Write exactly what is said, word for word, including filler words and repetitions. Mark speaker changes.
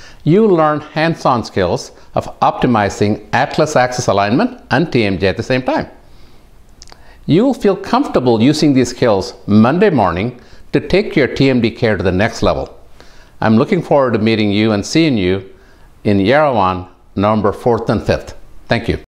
Speaker 1: You will learn hands-on skills of optimizing atlas axis alignment and T M D at the same time. You will feel comfortable using these skills Monday morning to take your T M D care to the next level. I'm looking forward to meeting you and seeing you in Yerevan, November fourth and fifth. Thank you.